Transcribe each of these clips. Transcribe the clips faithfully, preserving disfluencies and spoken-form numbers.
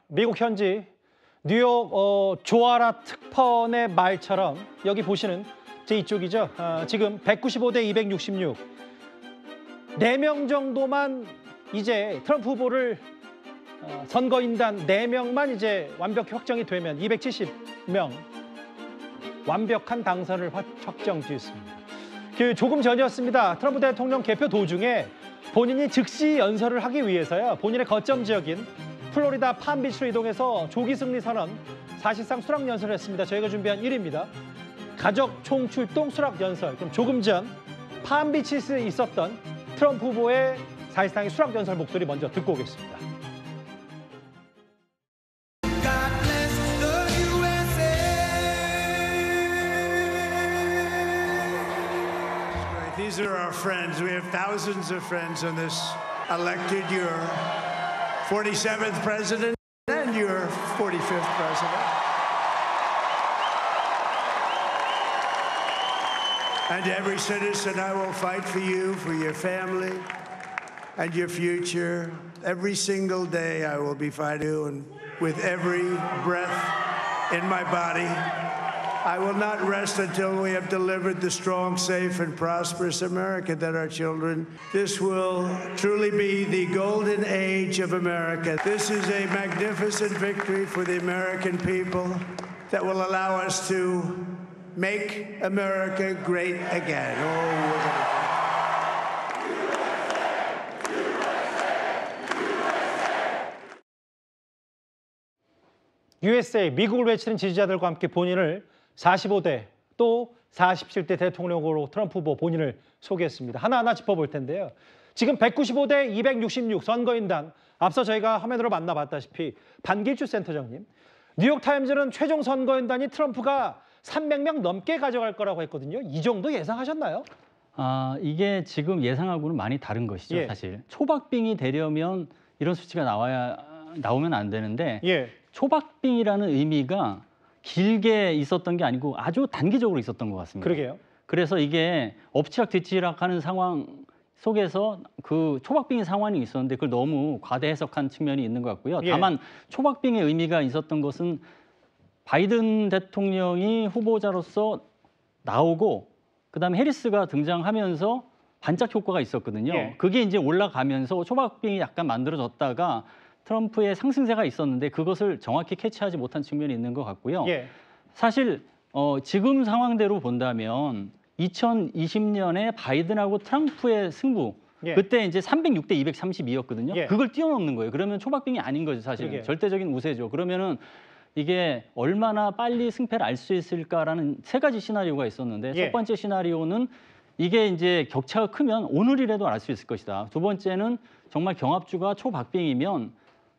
미국 현지 뉴욕 어, 조아라 특파원의 말처럼 여기 보시는 제 이쪽이죠. 어, 지금 백구십오 대 이백육십육. 네 명 정도만 이제 트럼프 후보를 어, 선거인단 네 명만 이제 완벽히 확정이 되면 이백칠십 명 완벽한 당선을 확정 지었습니다. 그 조금 전이었습니다. 트럼프 대통령 개표 도중에 본인이 즉시 연설을 하기 위해서요. 본인의 거점 지역인 플로리다 팜비치로 이동해서 조기 승리 선언, 사실상 수락 연설을 했습니다. 저희가 준비한 일 위입니다. 가족 총출동 수락 연설. 그럼 조금 전 팜비치에 있었던 트럼프 후보의 사실상의 수락 연설 목소리 먼저 듣고 오겠습니다. These are our friends. We have thousands of friends on this elected your forty-seventh president and your forty-fifth president. And to every citizen, I will fight for you, for your family, and your future. Every single day, I will be fighting you, and with every breath in my body. I will not rest until we have delivered the strong, safe, and prosperous America that our children. This will truly be the golden age of America. This is a magnificent victory for the American people that will allow us to make America great again. Oh, we're gonna... 유에스에이, 미국을 외치는 지지자들과 함께 본인을 사십오 대 또 사십칠 대 대통령으로 트럼프 후보 본인을 소개했습니다. 하나하나 짚어볼 텐데요. 지금 백구십오 대 이백육십육 선거인단, 앞서 저희가 화면으로 만나봤다시피 반길주 센터장님, 뉴욕타임즈는 최종 선거인단이 트럼프가 삼백 명 넘게 가져갈 거라고 했거든요. 이 정도 예상하셨나요? 아, 이게 지금 예상하고는 많이 다른 것이죠. 예. 사실 초박빙이 되려면 이런 수치가 나와야 나오면 안 되는데 예. 초박빙이라는 의미가 길게 있었던 게 아니고 아주 단기적으로 있었던 것 같습니다. 그러게요. 그래서 이게 엎치락 뒤치락하는 상황 속에서 그 초박빙의 상황이 있었는데 그걸 너무 과대 해석한 측면이 있는 것 같고요. 예. 다만 초박빙의 의미가 있었던 것은 바이든 대통령이 후보자로서 나오고 그다음에 해리스가 등장하면서 반짝 효과가 있었거든요. 예. 그게 이제 올라가면서 초박빙이 약간 만들어졌다가 트럼프의 상승세가 있었는데 그것을 정확히 캐치하지 못한 측면이 있는 것 같고요. 예. 사실 어, 지금 상황대로 본다면 이천이십 년에 바이든하고 트럼프의 승부, 예. 그때 이제 삼백육 대 이백삼십이였거든요. 예. 그걸 뛰어넘는 거예요. 그러면 초박빙이 아닌 거죠, 사실은. 그러게요. 절대적인 우세죠. 그러면은 이게 얼마나 빨리 승패를 알 수 있을까라는 세 가지 시나리오가 있었는데 예. 첫 번째 시나리오는 이게 이제 격차가 크면 오늘이라도 알 수 있을 것이다. 두 번째는 정말 경합주가 초박빙이면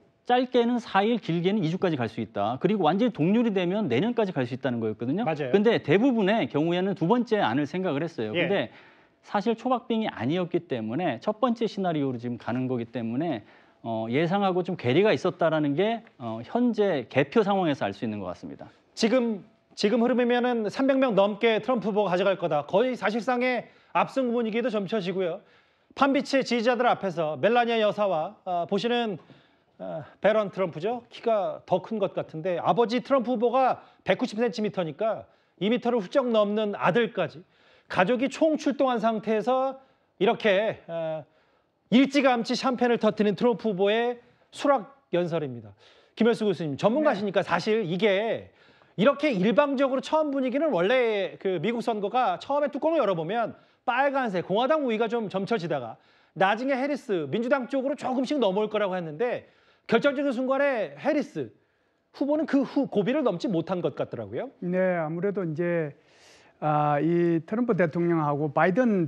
짧게는 사 일, 길게는 이 주까지 갈 수 있다. 그리고 완전히 동률이 되면 내년까지 갈 수 있다는 거였거든요. 맞아요. 근데 대부분의 경우에는 두 번째 안을 생각을 했어요. 예. 근데 사실 초박빙이 아니었기 때문에 첫 번째 시나리오로 지금 가는 거기 때문에 어, 예상하고 좀 괴리가 있었다라는 게 어, 현재 개표 상황에서 알 수 있는 것 같습니다. 지금 지금 흐름이면은 삼백 명 넘게 트럼프 후보가 가져갈 거다. 거의 사실상의 압승 분위기도 점쳐지고요. 팜비치의 지지자들 앞에서 멜라니아 여사와 어, 보시는 어, 베런 트럼프죠. 키가 더 큰 것 같은데 아버지 트럼프 후보가 백구십 센티미터니까 이 미터를 훌쩍 넘는 아들까지 가족이 총출동한 상태에서 이렇게 어, 일찌감치 샴페인을 터뜨린 트럼프 후보의 수락 연설입니다. 김현수 교수님 전문가시니까 사실 이게 이렇게 일방적으로 처음 분위기는 원래 그 미국 선거가 처음에 뚜껑을 열어보면 빨간색 공화당 우위가 좀 점쳐지다가 나중에 해리스 민주당 쪽으로 조금씩 넘어올 거라고 했는데 결정적인 순간에 해리스 후보는 그 후 고비를 넘지 못한 것 같더라고요. 네, 아무래도 이제 아, 이 트럼프 대통령하고 바이든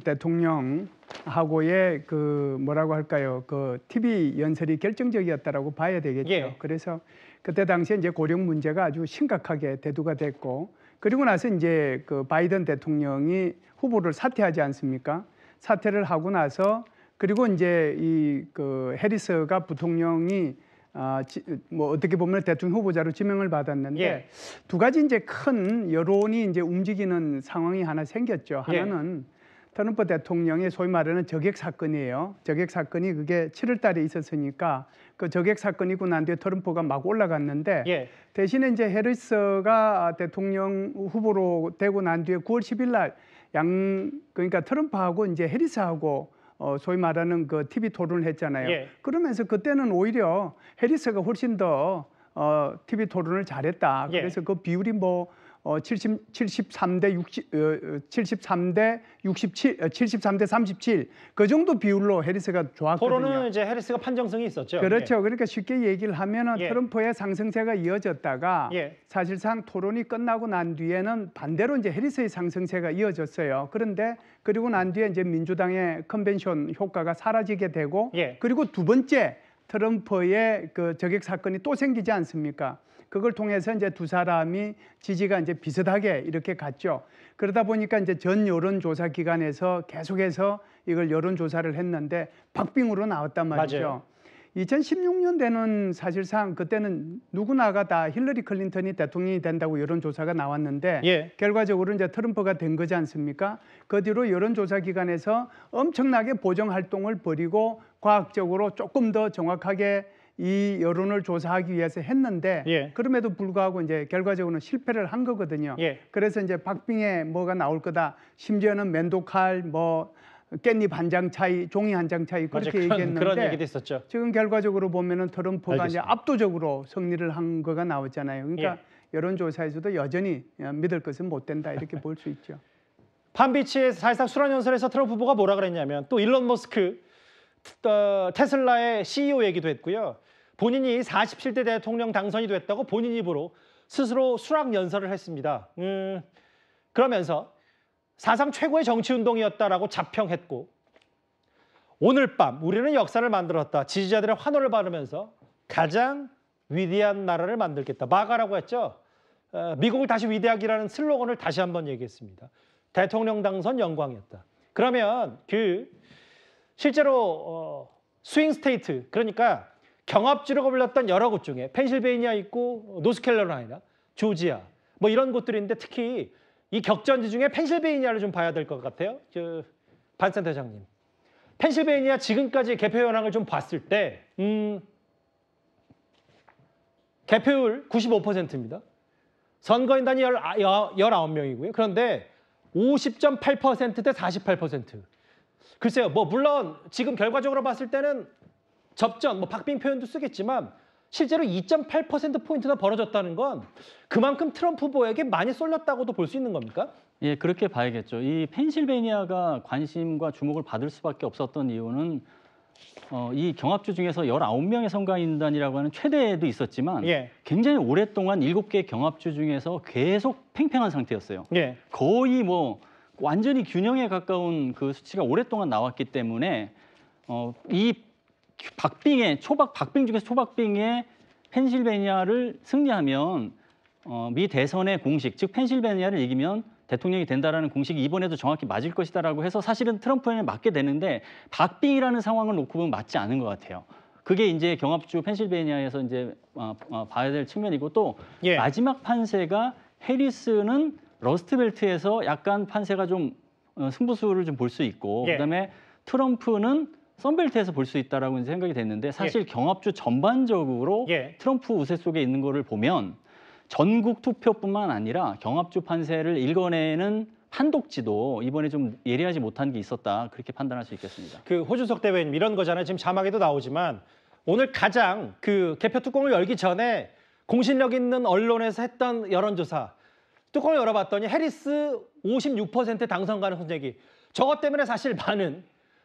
대통령하고의 그 뭐라고 할까요? 그 티비 연설이 결정적이었다라고 봐야 되겠죠. 예. 그래서 그때 당시에 이제 고령 문제가 아주 심각하게 대두가 됐고, 그리고 나서 이제 그 바이든 대통령이 후보를 사퇴하지 않습니까? 사퇴를 하고 나서 그리고 이제 이 그 해리스가 부통령이 아, 지, 뭐 어떻게 보면 대통령 후보자로 지명을 받았는데 예. 두 가지 이제 큰 여론이 이제 움직이는 상황이 하나 생겼죠. 예. 하나는 트럼프 대통령의 소위 말하는 저격 사건이에요. 저격 사건이 그게 칠월 달에 있었으니까 그 저격 사건이고 난 뒤에 트럼프가 막 올라갔는데 예. 대신에 이제 해리스가 대통령 후보로 되고 난 뒤에 구월 십일 날 양 그러니까 트럼프하고 이제 해리스하고 어 소위 말하는 그 티비 토론을 했잖아요. 예. 그러면서 그때는 오히려 해리스가 훨씬 더 어 티비 토론을 잘했다. 예. 그래서 그 비율이 뭐 어 칠십, 칠십삼 대 육십, 어, 칠십삼 대 육십칠, 어, 칠십삼 대 삼십칠 그 정도 비율로 해리스가 좋았거든요. 토론은 이제 해리스가 판정성이 있었죠. 그렇죠. 그러니까 쉽게 얘기를 하면은 예. 트럼프의 상승세가 이어졌다가 예. 사실상 토론이 끝나고 난 뒤에는 반대로 이제 해리스의 상승세가 이어졌어요. 그런데 그리고 난 뒤에 이제 민주당의 컨벤션 효과가 사라지게 되고 예. 그리고 두 번째 트럼프의 그 저격 사건이 또 생기지 않습니까? 그걸 통해서 이제 두 사람이 지지가 이제 비슷하게 이렇게 갔죠. 그러다 보니까 이제 전 여론조사 기관에서 계속해서 이걸 여론조사를 했는데 박빙으로 나왔단 말이죠. 맞아요. 이천십육 년대는 사실상 그때는 누구나가 다 힐러리 클린턴이 대통령이 된다고 여론조사가 나왔는데 예. 결과적으로 이제 트럼프가 된 거지 않습니까? 그 뒤로 여론조사 기관에서 엄청나게 보정 활동을 벌이고 과학적으로 조금 더 정확하게 이 여론을 조사하기 위해서 했는데 예. 그럼에도 불구하고 이제 결과적으로는 실패를 한 거거든요. 예. 그래서 이제 박빙에 뭐가 나올 거다. 심지어는 맨도칼 뭐 깻잎 한 장 차이, 종이 한 장 차이 그렇게 맞아, 그런, 얘기했는데 그런 얘기도 있었죠. 지금 결과적으로 보면은 트럼프가 이제 알겠습니다. 압도적으로 승리를 한 거가 나왔잖아요. 그러니까 예. 여론조사에서도 여전히 믿을 것은 못 된다 이렇게 볼 수 있죠. 판비치의 사실상 수란연설에서 트럼프 후보가 뭐라 그랬냐면 또 일론 머스크 어, 테슬라의 씨이오 얘기도 했고요. 본인이 사십칠 대 대통령 당선이 됐다고 본인 입으로 스스로 수락연설을 했습니다. 음, 그러면서 사상 최고의 정치운동이었다라고 자평했고 오늘 밤 우리는 역사를 만들었다. 지지자들의 환호를 받으면서 가장 위대한 나라를 만들겠다. 마가라고 했죠. 어, 미국을 다시 위대하기라는 슬로건을 다시 한번 얘기했습니다. 대통령 당선 영광이었다. 그러면 그 실제로 어, 스윙 스테이트 그러니까 경합주라고 불렸던 여러 곳 중에 펜실베이니아 있고 노스캐롤라이나, 조지아 뭐 이런 곳들이 있는데 특히 이 격전지 중에 펜실베이니아를 좀 봐야 될 것 같아요. 저 반 센터장님. 펜실베이니아 지금까지 개표 현황을 좀 봤을 때 음, 개표율 구십오 퍼센트입니다. 선거인단이 열아홉 명이고요. 그런데 오십 점 팔 퍼센트 대 사십팔 퍼센트. 글쎄요. 뭐 물론 지금 결과적으로 봤을 때는 접전, 뭐 박빙 표현도 쓰겠지만 실제로 이 점 팔 퍼센트 포인트나 벌어졌다는 건 그만큼 트럼프 후보에게 많이 쏠렸다고도 볼 수 있는 겁니까? 예, 그렇게 봐야겠죠. 이 펜실베이니아가 관심과 주목을 받을 수밖에 없었던 이유는 어, 이 경합주 중에서 열아홉 명의 선거인단이라고 하는 최대도 있었지만 예. 굉장히 오랫동안 일곱 개 경합주 중에서 계속 팽팽한 상태였어요. 예. 거의 뭐 완전히 균형에 가까운 그 수치가 오랫동안 나왔기 때문에 어, 이 박빙의 초박 박빙 중에서 초박빙의 펜실베니아를 승리하면 어, 미 대선의 공식, 즉 펜실베니아를 이기면 대통령이 된다라는 공식이 이번에도 정확히 맞을 것이다라고 해서 사실은 트럼프에 맞게 되는데 박빙이라는 상황을 놓고 보면 맞지 않은 것 같아요. 그게 이제 경합주 펜실베니아에서 이제 어, 어, 봐야 될 측면이고 또 예. 마지막 판세가 해리스는 러스트벨트에서 약간 판세가 좀 어, 승부수를 좀 볼 수 있고 예. 그다음에 트럼프는 선벨트에서 볼 수 있다라고 이제 생각이 됐는데 사실 예. 경합주 전반적으로 예. 트럼프 우세 속에 있는 거를 보면 전국 투표뿐만 아니라 경합주 판세를 읽어내는 판독지도 이번에 좀 예리하지 못한 게 있었다 그렇게 판단할 수 있겠습니다. 그 호주석 대변인 이런 거잖아요. 지금 자막에도 나오지만 오늘 가장 그 개표 뚜껑을 열기 전에 공신력 있는 언론에서 했던 여론조사 뚜껑을 열어봤더니 해리스 오십육 퍼센트 당선 가능성 얘기. 저것 때문에 사실 많은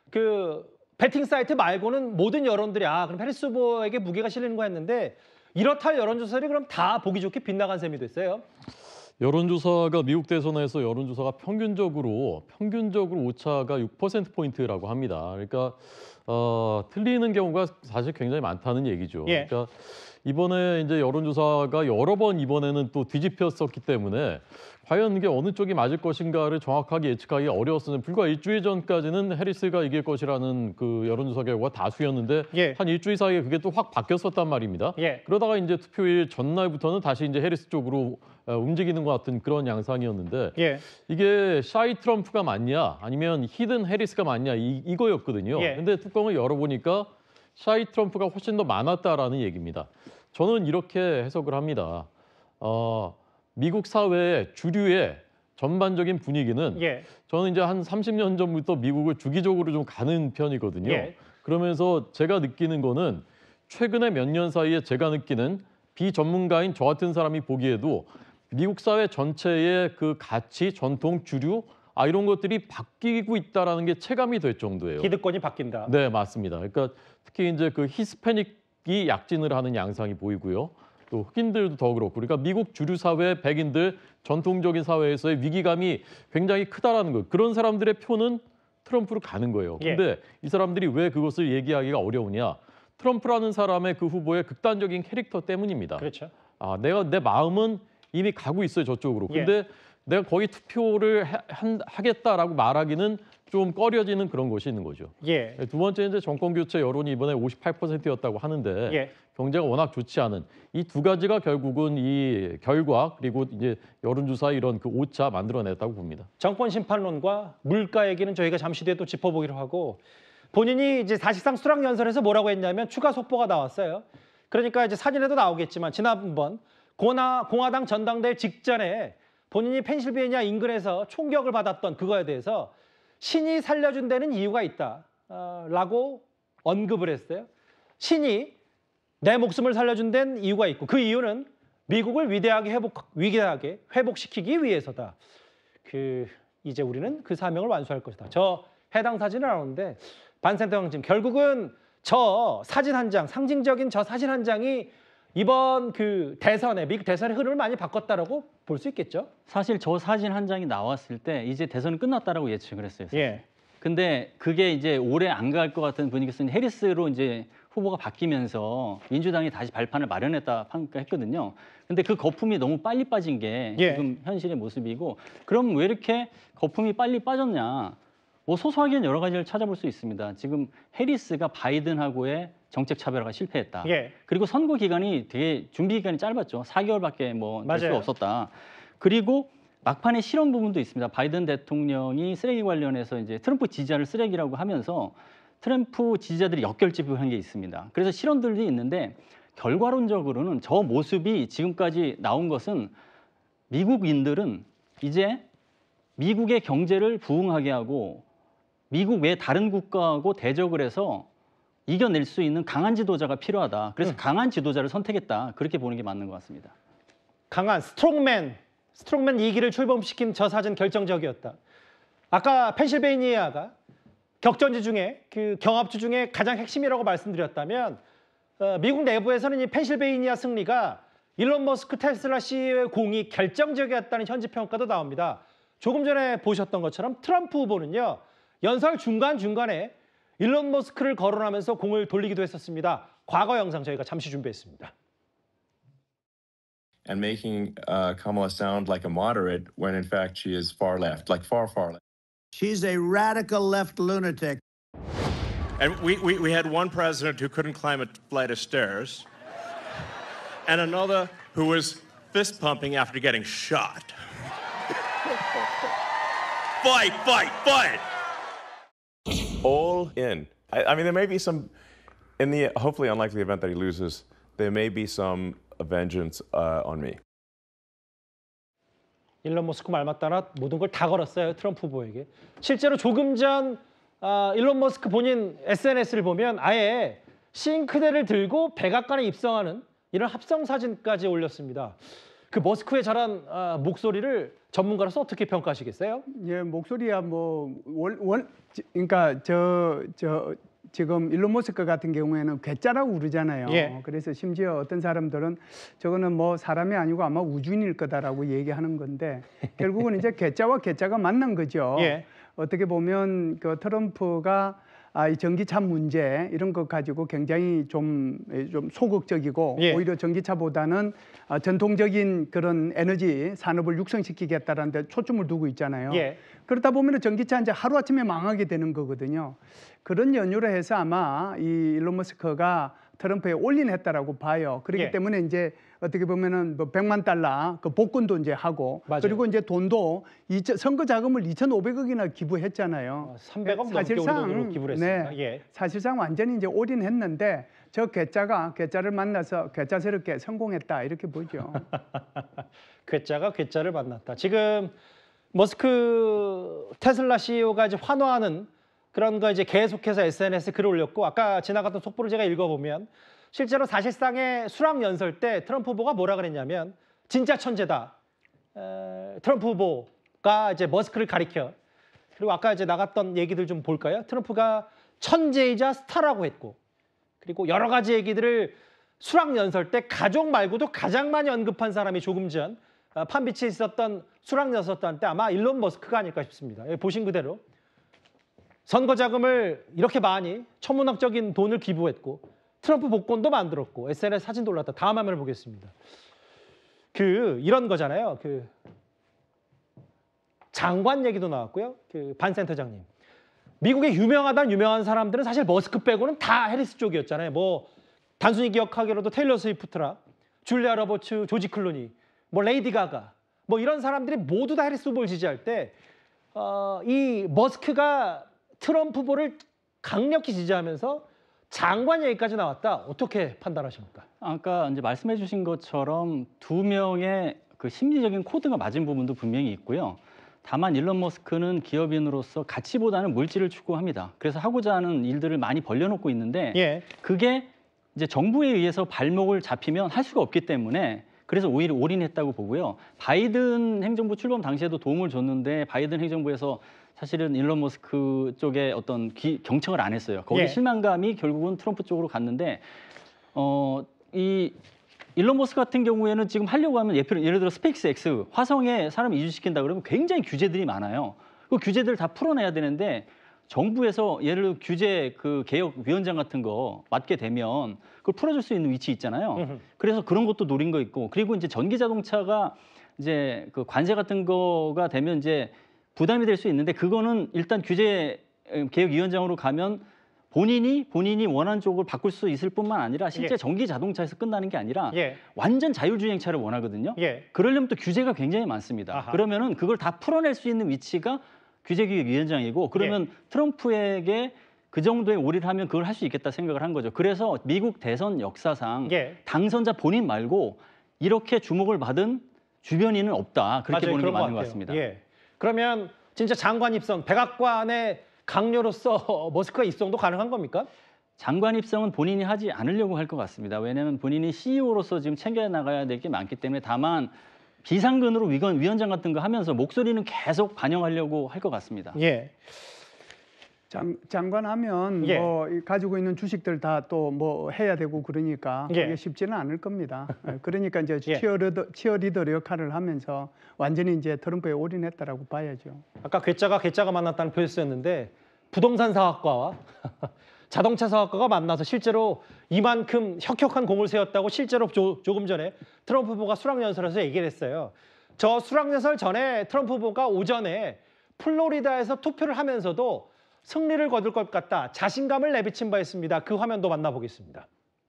그 배팅 사이트 말고는 모든 여론들이 아 그럼 해리스 후보에게 무게가 실리는 거였는데 이렇다 할 여론조사들이 그럼 다 보기 좋게 빗나간 셈이 됐어요. 여론조사가 미국 대선에서 여론조사가 평균적으로 평균적으로 오차가 육 퍼센트 포인트라고 합니다. 그러니까 어, 틀리는 경우가 사실 굉장히 많다는 얘기죠. 예. 그러니까 이번에 이제 여론조사가 여러 번 이번에는 또 뒤집혔었기 때문에 과연 이게 어느 쪽이 맞을 것인가를 정확하게 예측하기 어려웠어요. 불과 일주일 전까지는 해리스가 이길 것이라는 그 여론조사 결과가 다수였는데 예. 한 일주일 사이에 그게 또 확 바뀌었었단 말입니다. 예. 그러다가 이제 투표일 전날부터는 다시 이제 해리스 쪽으로 움직이는 것 같은 그런 양상이었는데 예. 이게 샤이 트럼프가 맞냐 아니면 히든 해리스가 맞냐 이, 이거였거든요. 예. 근데 뚜껑을 열어보니까 샤이 트럼프가 훨씬 더 많았다라는 얘기입니다. 저는 이렇게 해석을 합니다. 어, 미국 사회의 주류의 전반적인 분위기는 예. 저는 이제 한 삼십 년 전부터 미국을 주기적으로 좀 가는 편이거든요. 예. 그러면서 제가 느끼는 거는 최근에 몇 년 사이에 제가 느끼는 비전문가인 저 같은 사람이 보기에도 미국 사회 전체의 그 가치, 전통, 주류 아 이런 것들이 바뀌고 있다라는 게 체감이 될 정도예요. 기득권이 바뀐다. 네, 맞습니다. 그러니까 특히 이제 그 히스패닉이 약진을 하는 양상이 보이고요. 또 흑인들도 더 그렇고, 그러니까 미국 주류 사회 백인들 전통적인 사회에서의 위기감이 굉장히 크다라는 거예요. 그런 사람들의 표는 트럼프로 가는 거예요. 예. 근데 이 사람들이 왜 그것을 얘기하기가 어려우냐? 트럼프라는 사람의 그 후보의 극단적인 캐릭터 때문입니다. 그렇죠. 아, 내가 내 마음은 이미 가고 있어요, 저쪽으로. 예. 근데 내가 거기 투표를 하, 한, 하겠다라고 말하기는 좀 꺼려지는 그런 것이 있는 거죠. 예. 두 번째 이제 정권 교체 여론이 이번에 오십팔 퍼센트였다고 하는데 예. 경제가 워낙 좋지 않은 이 두 가지가 결국은 이 결과 그리고 이제 여론조사 이런 그 오차 만들어냈다고 봅니다. 정권 심판론과 물가 얘기는 저희가 잠시 뒤에 또 짚어보기로 하고, 본인이 이제 사실상 수락 연설에서 뭐라고 했냐면 추가 속보가 나왔어요. 그러니까 이제 사진에도 나오겠지만 지난번 공화, 공화당 전당대회 직전에 본인이 펜실베이니아 인근에서 총격을 받았던 그거에 대해서 신이 살려준 데는 이유가 있다라고 언급을 했어요. 신이 내 목숨을 살려준 데는 이유가 있고 그 이유는 미국을 위대하게 회복, 위대하게 회복시키기 위해서다. 그 이제 우리는 그 사명을 완수할 것이다. 저 해당 사진을 나오는데 반센터 형님, 결국은 저 사진 한 장, 상징적인 저 사진 한 장이 이번 그 대선에 미국 대선의 흐름을 많이 바꿨다라고 볼 수 있겠죠? 사실 저 사진 한 장이 나왔을 때 이제 대선은 끝났다라고 예측을 했어요. 사실. 예. 근데 그게 이제 오래 안 갈 것 같은 분위기에서 해리스로 이제 후보가 바뀌면서 민주당이 다시 발판을 마련했다 평가했거든요. 근데 그 거품이 너무 빨리 빠진 게 예. 지금 현실의 모습이고, 그럼 왜 이렇게 거품이 빨리 빠졌냐? 뭐 소소하게는 여러 가지를 찾아볼 수 있습니다. 지금 해리스가 바이든하고의 정책 차별화가 실패했다. 예. 그리고 선거 기간이 되게 준비 기간이 짧았죠. 사 개월밖에 뭐 될 수가 맞아요. 없었다. 그리고 막판에 실험 부분도 있습니다. 바이든 대통령이 쓰레기 관련해서 이제 트럼프 지지자를 쓰레기라고 하면서 트럼프 지지자들이 역결집을 한 게 있습니다. 그래서 실험들도 있는데 결과론적으로는 저 모습이 지금까지 나온 것은 미국인들은 이제 미국의 경제를 부흥하게 하고 미국 외 다른 국가하고 대적을 해서 이겨낼 수 있는 강한 지도자가 필요하다. 그래서 음. 강한 지도자를 선택했다. 그렇게 보는 게 맞는 것 같습니다. 강한 스트롱맨, 스트롱맨 이 기를 출범시킨 저 사진 결정적이었다. 아까 펜실베이니아가 격전지 중에 그 경합주 중에 가장 핵심이라고 말씀드렸다면 어, 미국 내부에서는 이 펜실베이니아 승리가 일론 머스크 테슬라 씨이오의 공이 결정적이었다는 현지 평가도 나옵니다. 조금 전에 보셨던 것처럼 트럼프 후보는요, 연설 중간중간에 일론 머스크를 거론하면서 공을 돌리기도 했었습니다. 과거 영상 저희가 잠시 준비했습니다. And making uh, Kamala sound like a moderate when in fact she is far left, like far, far left. She's a radical left lunatic. And we, we, we had one president who couldn't climb a flight of stairs, and another who was fist pumping after getting shot. Fight, fight, fight! All in. I, I mean, there may be some, in the hopefully unlikely event that he loses, there may be some vengeance uh, on me. 일론 머스크 말 맞다나 모든 걸 다 걸었어요, 트럼프 후보에게. 실제로 조금 전 어, 일론 머스크 본인 에스엔에스를 보면 아예 싱크대를 들고 백악관에 입성하는 이런 합성 사진까지 올렸습니다. 그 머스크의 잘한 어, 목소리를 전문가로서 어떻게 평가하시겠어요? 예, 목소리야 뭐원 그러니까 저 저 지금 일론 머스크 같은 경우에는 괴짜라고 그러잖아요. 예. 그래서 심지어 어떤 사람들은 저거는 뭐 사람이 아니고 아마 우주인일 거다라고 얘기하는 건데 결국은 이제 괴짜와 괴짜가 만난 거죠. 예. 어떻게 보면 그 트럼프가 아, 이 전기차 문제 이런 것 가지고 굉장히 좀, 좀 소극적이고 예. 오히려 전기차보다는 아, 전통적인 그런 에너지 산업을 육성시키겠다는 데 초점을 두고 있잖아요. 예. 그러다 보면 전기차 이제 하루아침에 망하게 되는 거거든요. 그런 연유로 해서 아마 이 일론 머스크가 트럼프에 올인했다라고 봐요. 그렇기 예. 때문에 이제 어떻게 보면은 뭐 백만 달러 그 복권도 이제 하고 맞아요. 그리고 이제 돈도 이천 선거 자금을 이천오백억이나 기부했잖아요. 어, 삼백억 넘게 우리 돈으로 기부를 했습니다. 네, 예. 사실상 완전히 이제 올인했는데 저 괴짜가 괴짜를 만나서 괴짜스럽게 성공했다 이렇게 보죠. 괴짜가 괴짜를 만났다. 지금 머스크 테슬라 씨이오가 이제 환호하는 그런 거 이제 계속해서 에스엔에스에 글을 올렸고 아까 지나갔던 속보를 제가 읽어보면 실제로 사실상의 수락 연설 때 트럼프 후보가 뭐라 그랬냐면 진짜 천재다. 에, 트럼프 후보가 이제 머스크를 가리켜. 그리고 아까 이제 나갔던 얘기들 좀 볼까요? 트럼프가 천재이자 스타라고 했고 그리고 여러 가지 얘기들을 수락 연설 때 가족 말고도 가장 많이 언급한 사람이 조금 전 어, 판비치에 있었던 수락 연설 때 아마 일론 머스크가 아닐까 싶습니다. 예, 보신 그대로 선거 자금을 이렇게 많이 천문학적인 돈을 기부했고 트럼프 복권도 만들었고 에스엔에스 사진도 올랐다. 다음 화면을 보겠습니다. 그 이런 거잖아요. 그 장관 얘기도 나왔고요. 그 반 센터장님. 미국의 유명하다는 유명한 사람들은 사실 머스크 빼고는 다 해리스 쪽이었잖아요. 뭐 단순히 기억하기로도 테일러 스위프트라, 줄리아 로버츠, 조지 클루니, 뭐 레이디 가가, 뭐 이런 사람들이 모두 다 해리스 후보를 지지할 때 어, 이 머스크가 트럼프 후보를 강력히 지지하면서 장관 얘기까지 나왔다. 어떻게 판단하십니까? 아까 이제 말씀해 주신 것처럼 두 명의 그 심리적인 코드가 맞은 부분도 분명히 있고요. 다만 일론 머스크는 기업인으로서 가치보다는 물질을 추구합니다. 그래서 하고자 하는 일들을 많이 벌려놓고 있는데 예. 그게 이제 정부에 의해서 발목을 잡히면 할 수가 없기 때문에 그래서 오히려 올인했다고 보고요. 바이든 행정부 출범 당시에도 도움을 줬는데 바이든 행정부에서 사실은 일론 머스크 쪽에 어떤 기, 경청을 안 했어요. 거기 예. 실망감이 결국은 트럼프 쪽으로 갔는데 어, 이 일론 머스크 같은 경우에는 지금 하려고 하면 예를, 예를 들어 스페이스 X 화성에 사람 이주시킨다 그러면 굉장히 규제들이 많아요. 그 규제들을 다 풀어내야 되는데 정부에서 예를 들어 규제 그 개혁 위원장 같은 거 맡게 되면 그걸 풀어줄 수 있는 위치 있잖아요. 음흠. 그래서 그런 것도 노린 거 있고 그리고 이제 전기 자동차가 이제 그 관세 같은 거가 되면 이제 부담이 될 수 있는데 그거는 일단 규제 개혁 위원장으로 가면 본인이 본인이 원하는 쪽을 바꿀 수 있을 뿐만 아니라 실제 예. 전기 자동차에서 끝나는 게 아니라 예. 완전 자율주행차를 원하거든요. 예. 그러려면 또 규제가 굉장히 많습니다. 아하. 그러면은 그걸 다 풀어낼 수 있는 위치가 규제기획위원장이고 그러면 예. 트럼프에게 그 정도의 올인을 하면 그걸 할 수 있겠다 생각을 한 거죠. 그래서 미국 대선 역사상 예. 당선자 본인 말고 이렇게 주목을 받은 주변인은 없다. 그렇게 맞아요. 보는 게 그런 것 맞는 것 같아요. 같습니다. 예. 그러면 진짜 장관 입성, 백악관의 강요로서 머스크가 입성도 가능한 겁니까? 장관 입성은 본인이 하지 않으려고 할 것 같습니다. 왜냐하면 본인이 씨이오로서 지금 챙겨 나가야 될 게 많기 때문에 다만 비상근으로 위원, 위원장 같은 거 하면서 목소리는 계속 반영하려고 할 것 같습니다. 예. 장, 장관하면 예. 뭐 이 가지고 있는 주식들 다 또 뭐 해야 되고 그러니까 예. 그게 쉽지는 않을 겁니다. 예, 그러니까 이제 예. 치어리더, 치어리더 역할을 하면서 완전히 이제 트럼프에 올인했다라고 봐야죠. 아까 괴짜가 괴짜가 만났다는 표현이었는데 부동산 사학과와 자동차 사학과가 만나서 실제로 이만큼 혁혁한 공을 세웠다고 실제로 조, 조금 전에 트럼프 후보가 수락연설에서 얘기를 했어요. 저 수락연설 전에 트럼프 후보가 오전에 플로리다에서 투표를 하면서도 승리를 거둘 것 같다. 자신감을 내비친 바 있습니다. 그 화면도 만나보겠습니다.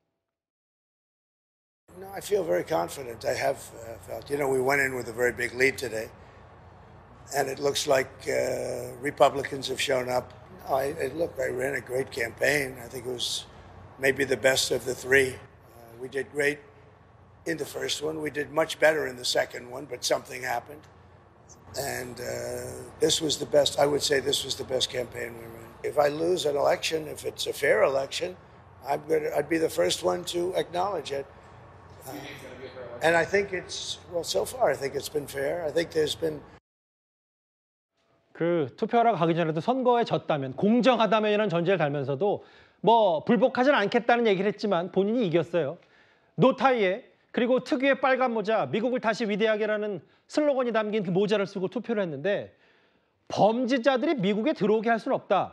No, I feel very confident. I have uh, felt. You know, we went in with a very big lead today, and it looks like uh, Republicans have shown up. I, it, look, I ran a great campaign. I think it was maybe the best of the three. Uh, we did great in the first one. We did much better in the second one, but something happened. And uh, this was the best, I would say this was the best campaign we ran. If I lose an election, if it's a fair election, I'm gonna, I'd be the first one to acknowledge it. Uh, and I think it's, well, so far I think it's been fair. I think there's been 그 투표하러 가기 전에도 선거에 졌다면 공정하다면이라는 전제를 달면서도 뭐 불복하지는 않겠다는 얘기를 했지만 본인이 이겼어요. 노타이에 그리고 특유의 빨간 모자, 미국을 다시 위대하게라는 슬로건이 담긴 그 모자를 쓰고 투표를 했는데 범죄자들이 미국에 들어오게 할 수는 없다.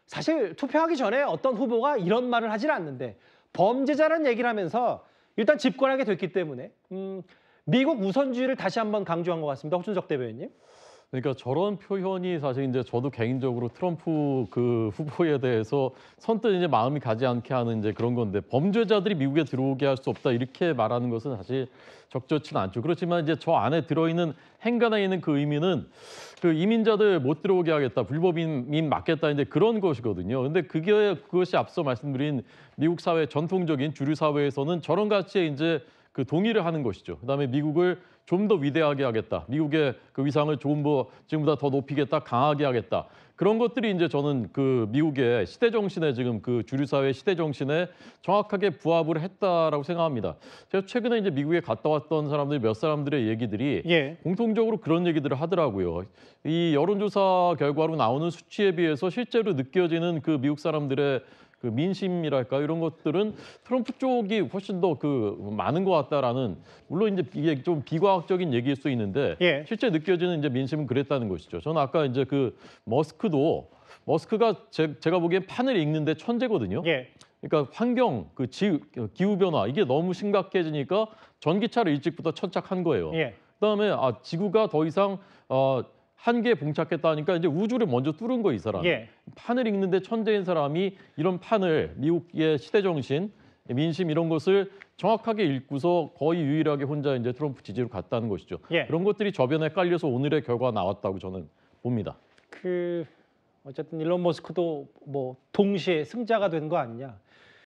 사실 투표하기 전에 어떤 후보가 이런 말을 하진 않는데 범죄자라는 얘기를 하면서 일단 집권하게 됐기 때문에 음, 미국 우선주의를 다시 한번 강조한 것 같습니다. 홍준석 대변인님. 그러니까 저런 표현이 사실 이제 저도 개인적으로 트럼프 그 후보에 대해서 선뜻 이제 마음이 가지 않게 하는 이제 그런 건데 범죄자들이 미국에 들어오게 할 수 없다 이렇게 말하는 것은 사실 적절치는 않죠. 그렇지만 이제 저 안에 들어있는 행간에 있는 그 의미는 그 이민자들 못 들어오게 하겠다, 불법인 막겠다 이제 그런 것이거든요. 근데 그게 그것이 앞서 말씀드린 미국 사회 전통적인 주류 사회에서는 저런 가치에 이제 그 동의를 하는 것이죠. 그다음에 미국을 좀 더 위대하게 하겠다. 미국의 그 위상을 조금 더 지금보다 더 높이겠다, 강하게 하겠다. 그런 것들이 이제 저는 그 미국의 시대 정신에 지금 그 주류 사회 시대 정신에 정확하게 부합을 했다라고 생각합니다. 제가 최근에 이제 미국에 갔다 왔던 사람들 몇 사람들의 얘기들이 예. 공통적으로 그런 얘기들을 하더라고요. 이 여론조사 결과로 나오는 수치에 비해서 실제로 느껴지는 그 미국 사람들의 그 민심이랄까 이런 것들은 트럼프 쪽이 훨씬 더 그 많은 것 같다라는, 물론 이제 이게 좀 비과학적인 얘기일 수 있는데 예. 실제 느껴지는 이제 민심은 그랬다는 것이죠. 저는 아까 이제 그 머스크도 머스크가 제, 제가 보기엔 판을 읽는데 천재거든요. 예. 그러니까 환경, 그 지, 기후 변화 이게 너무 심각해지니까 전기차를 일찍부터 천착한 거예요. 예. 그다음에 아 지구가 더 이상 어, 한계에 봉착했다 하니까 이제 우주를 먼저 뚫은 거 이 사람. 예. 판을 읽는데 천재인 사람이 이런 판을 미국의 시대 정신, 민심 이런 것을 정확하게 읽고서 거의 유일하게 혼자 이제 트럼프 지지로 갔다는 것이죠. 예. 그런 것들이 저변에 깔려서 오늘의 결과가 나왔다고 저는 봅니다. 그 어쨌든 일론 머스크도 뭐 동시에 승자가 된 거 아니냐.